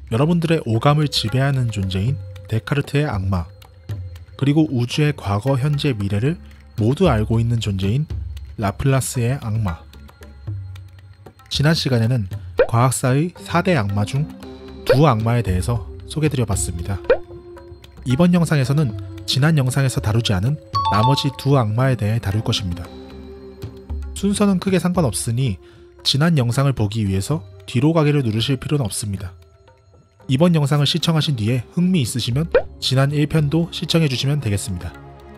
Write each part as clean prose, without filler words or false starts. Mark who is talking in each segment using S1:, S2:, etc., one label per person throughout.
S1: 여러분들의 오감을 지배하는 존재인 데카르트의 악마, 그리고 우주의 과거, 현재, 미래를 모두 알고 있는 존재인 라플라스의 악마. 지난 시간에는 과학사의 4대 악마 중 2 악마에 대해서 소개드려봤습니다. 이번 영상에서는 지난 영상에서 다루지 않은 나머지 2 악마에 대해 다룰 것입니다. 순서는 크게 상관없으니 지난 영상을 보기 위해서 뒤로 가기를 누르실 필요는 없습니다. 이번 영상을 시청하신 뒤에 흥미 있으시면 지난 1편도 시청해주시면 되겠습니다.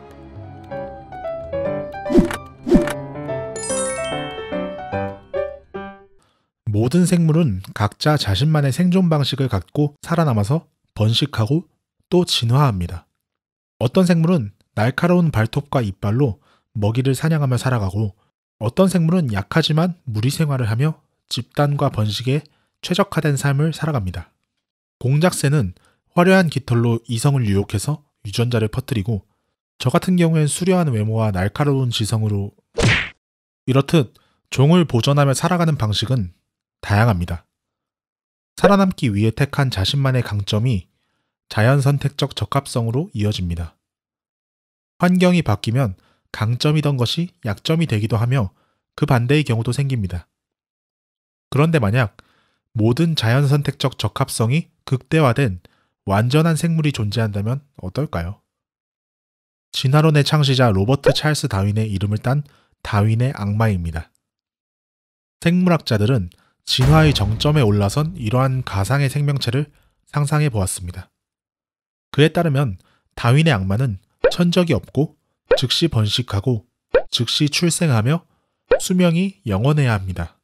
S1: 모든 생물은 각자 자신만의 생존 방식을 갖고 살아남아서 번식하고 또 진화합니다. 어떤 생물은 날카로운 발톱과 이빨로 먹이를 사냥하며 살아가고, 어떤 생물은 약하지만 무리 생활을 하며 집단과 번식에 최적화된 삶을 살아갑니다. 공작새는 화려한 깃털로 이성을 유혹해서 유전자를 퍼뜨리고, 저 같은 경우엔 수려한 외모와 날카로운 지성으로, 이렇듯 종을 보존하며 살아가는 방식은 다양합니다. 살아남기 위해 택한 자신만의 강점이 자연 선택적 적합성으로 이어집니다. 환경이 바뀌면 강점이던 것이 약점이 되기도 하며 그 반대의 경우도 생깁니다. 그런데 만약 모든 자연 선택적 적합성이 극대화된 완전한 생물이 존재한다면 어떨까요? 진화론의 창시자 로버트 찰스 다윈의 이름을 딴 다윈의 악마입니다. 생물학자들은 진화의 정점에 올라선 이러한 가상의 생명체를 상상해 보았습니다. 그에 따르면 다윈의 악마는 천적이 없고 즉시 번식하고 즉시 출생하며 수명이 영원해야 합니다.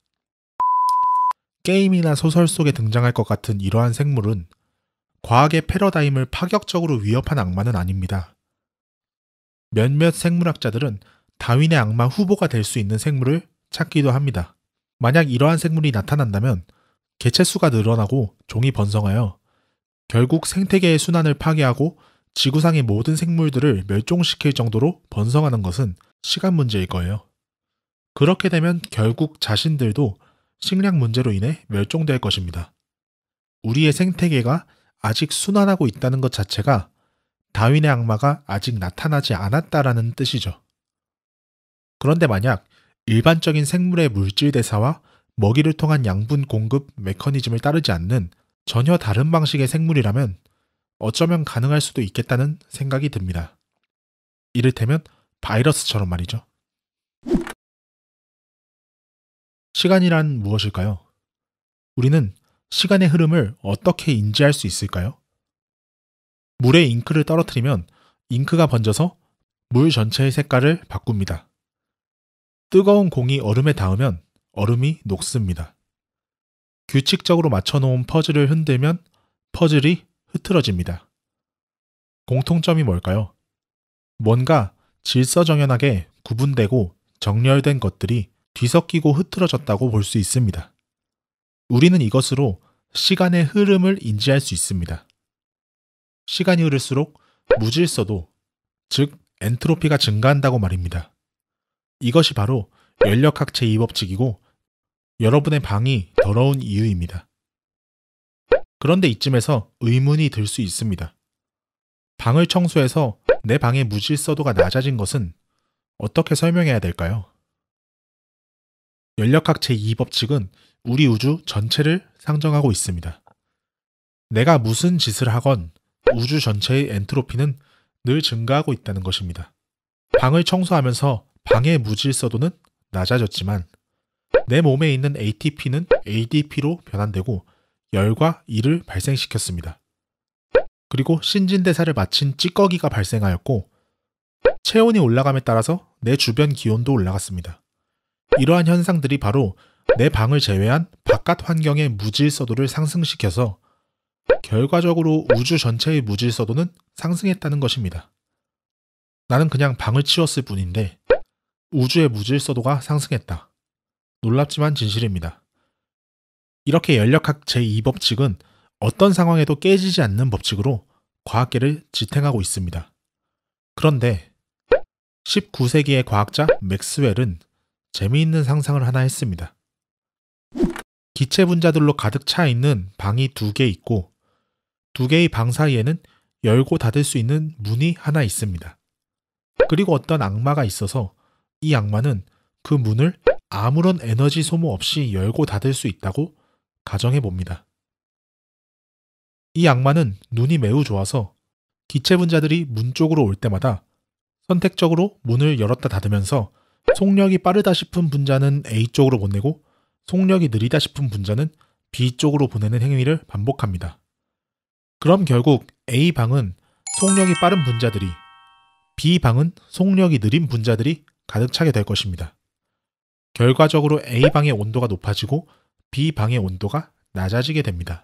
S1: 게임이나 소설 속에 등장할 것 같은 이러한 생물은 과학의 패러다임을 파격적으로 위협한 악마는 아닙니다. 몇몇 생물학자들은 다윈의 악마 후보가 될 수 있는 생물을 찾기도 합니다. 만약 이러한 생물이 나타난다면 개체수가 늘어나고 종이 번성하여 결국 생태계의 순환을 파괴하고 지구상의 모든 생물들을 멸종시킬 정도로 번성하는 것은 시간 문제일 거예요. 그렇게 되면 결국 자신들도 식량 문제로 인해 멸종될 것입니다. 우리의 생태계가 아직 순환하고 있다는 것 자체가 다윈의 악마가 아직 나타나지 않았다라는 뜻이죠. 그런데 만약 일반적인 생물의 물질 대사와 먹이를 통한 양분 공급 메커니즘을 따르지 않는 전혀 다른 방식의 생물이라면 어쩌면 가능할 수도 있겠다는 생각이 듭니다. 이를테면 바이러스처럼 말이죠. 시간이란 무엇일까요? 우리는 시간의 흐름을 어떻게 인지할 수 있을까요? 물에 잉크를 떨어뜨리면 잉크가 번져서 물 전체의 색깔을 바꿉니다. 뜨거운 공이 얼음에 닿으면 얼음이 녹습니다. 규칙적으로 맞춰놓은 퍼즐을 흔들면 퍼즐이 흐트러집니다. 공통점이 뭘까요? 뭔가 질서정연하게 구분되고 정렬된 것들이 뒤섞이고 흐트러졌다고 볼 수 있습니다. 우리는 이것으로 시간의 흐름을 인지할 수 있습니다. 시간이 흐를수록 무질서도, 즉 엔트로피가 증가한다고 말입니다. 이것이 바로 연력학 제2법칙이고 여러분의 방이 더러운 이유입니다. 그런데 이쯤에서 의문이 들 수 있습니다. 방을 청소해서 내 방의 무질서도가 낮아진 것은 어떻게 설명해야 될까요? 연력학 제2법칙은 우리 우주 전체를 상정하고 있습니다. 내가 무슨 짓을 하건 우주 전체의 엔트로피는 늘 증가하고 있다는 것입니다. 방을 청소하면서 방의 무질서도는 낮아졌지만 내 몸에 있는 ATP는 ADP로 변환되고 열과 일을 발생시켰습니다. 그리고 신진대사를 마친 찌꺼기가 발생하였고 체온이 올라감에 따라서 내 주변 기온도 올라갔습니다. 이러한 현상들이 바로 내 방을 제외한 바깥 환경의 무질서도를 상승시켜서 결과적으로 우주 전체의 무질서도는 상승했다는 것입니다. 나는 그냥 방을 치웠을 뿐인데 우주의 무질서도가 상승했다. 놀랍지만 진실입니다. 이렇게 연력학 제2법칙은 어떤 상황에도 깨지지 않는 법칙으로 과학계를 지탱하고 있습니다. 그런데 19세기의 과학자 맥스웰은 재미있는 상상을 하나 했습니다. 기체 분자들로 가득 차 있는 방이 2개 있고 두 개의 방 사이에는 열고 닫을 수 있는 문이 하나 있습니다. 그리고 어떤 악마가 있어서 이 악마는 그 문을 아무런 에너지 소모 없이 열고 닫을 수 있다고 가정해 봅니다. 이 악마는 눈이 매우 좋아서 기체 분자들이 문 쪽으로 올 때마다 선택적으로 문을 열었다 닫으면서 속력이 빠르다 싶은 분자는 A 쪽으로 보내고 속력이 느리다 싶은 분자는 B 쪽으로 보내는 행위를 반복합니다. 그럼 결국 A방은 속력이 빠른 분자들이, B방은 속력이 느린 분자들이 가득 차게 될 것입니다. 결과적으로 A방의 온도가 높아지고 B방의 온도가 낮아지게 됩니다.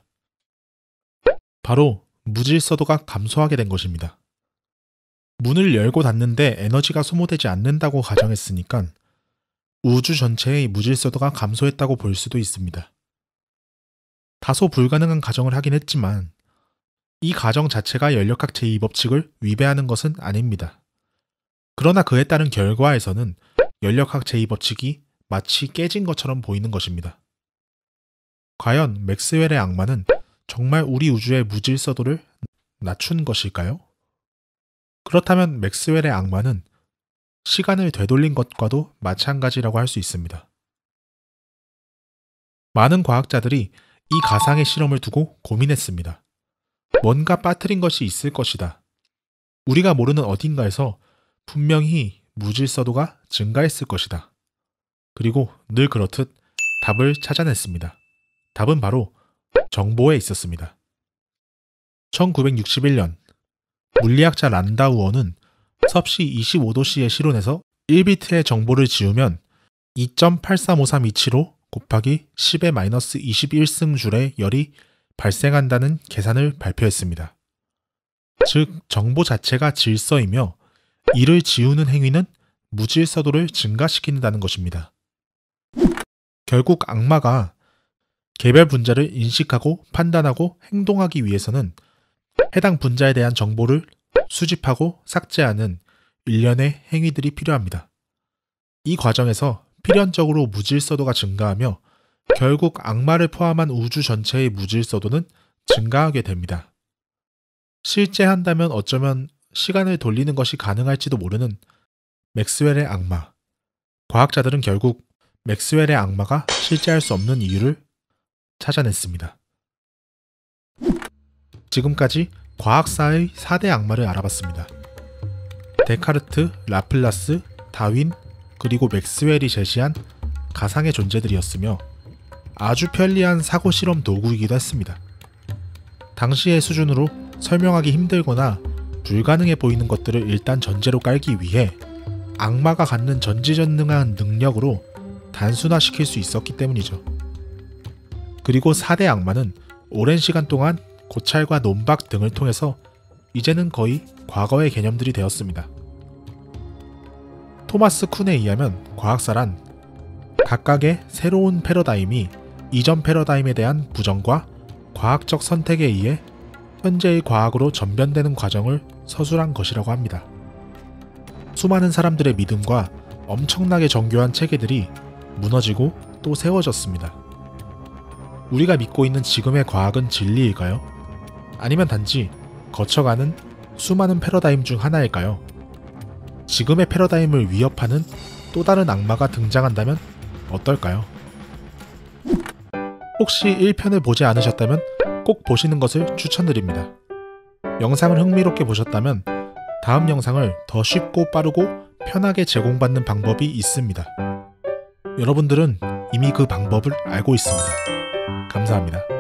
S1: 바로 무질서도가 감소하게 된 것입니다. 문을 열고 닫는데 에너지가 소모되지 않는다고 가정했으니까 우주 전체의 무질서도가 감소했다고 볼 수도 있습니다. 다소 불가능한 가정을 하긴 했지만 이 가정 자체가 연력학 제2법칙을 위배하는 것은 아닙니다. 그러나 그에 따른 결과에서는 연력학 제2법칙이 마치 깨진 것처럼 보이는 것입니다. 과연 맥스웰의 악마는 정말 우리 우주의 무질서도를 낮춘 것일까요? 그렇다면 맥스웰의 악마는 시간을 되돌린 것과도 마찬가지라고 할 수 있습니다. 많은 과학자들이 이 가상의 실험을 두고 고민했습니다. 뭔가 빠뜨린 것이 있을 것이다. 우리가 모르는 어딘가에서 분명히 무질서도가 증가했을 것이다. 그리고 늘 그렇듯 답을 찾아냈습니다. 답은 바로 정보에 있었습니다. 1961년 물리학자 란다우어는 섭씨 25도씨의 실온에서 1비트의 정보를 지우면 2.8353275 곱하기 10의 마이너스 21승 줄의 열이 발생한다는 계산을 발표했습니다. 즉 정보 자체가 질서이며 이를 지우는 행위는 무질서도를 증가시킨다는 것입니다. 결국 악마가 개별 분자를 인식하고 판단하고 행동하기 위해서는 해당 분자에 대한 정보를 수집하고 삭제하는 일련의 행위들이 필요합니다. 이 과정에서 필연적으로 무질서도가 증가하며 결국 악마를 포함한 우주 전체의 무질서도는 증가하게 됩니다. 실제 한다면 어쩌면 시간을 돌리는 것이 가능할지도 모르는 맥스웰의 악마. 과학자들은 결국 맥스웰의 악마가 실제할 수 없는 이유를 찾아냈습니다. 지금까지 과학사의 4대 악마를 알아봤습니다. 데카르트, 라플라스, 다윈, 그리고 맥스웰이 제시한 가상의 존재들이었으며 아주 편리한 사고실험 도구이기도 했습니다. 당시의 수준으로 설명하기 힘들거나 불가능해 보이는 것들을 일단 전제로 깔기 위해 악마가 갖는 전지전능한 능력으로 단순화시킬 수 있었기 때문이죠. 그리고 4대 악마는 오랜 시간 동안 고찰과 논박 등을 통해서 이제는 거의 과거의 개념들이 되었습니다. 토마스 쿤에 의하면 과학사란 각각의 새로운 패러다임이 이전 패러다임에 대한 부정과 과학적 선택에 의해 현재의 과학으로 전변되는 과정을 서술한 것이라고 합니다. 수많은 사람들의 믿음과 엄청나게 정교한 체계들이 무너지고 또 세워졌습니다. 우리가 믿고 있는 지금의 과학은 진리일까요? 아니면 단지 거쳐가는 수많은 패러다임 중 하나일까요? 지금의 패러다임을 위협하는 또 다른 악마가 등장한다면 어떨까요? 혹시 1편을 보지 않으셨다면 꼭 보시는 것을 추천드립니다. 영상을 흥미롭게 보셨다면 다음 영상을 더 쉽고 빠르고 편하게 제공받는 방법이 있습니다. 여러분들은 이미 그 방법을 알고 있습니다. 감사합니다.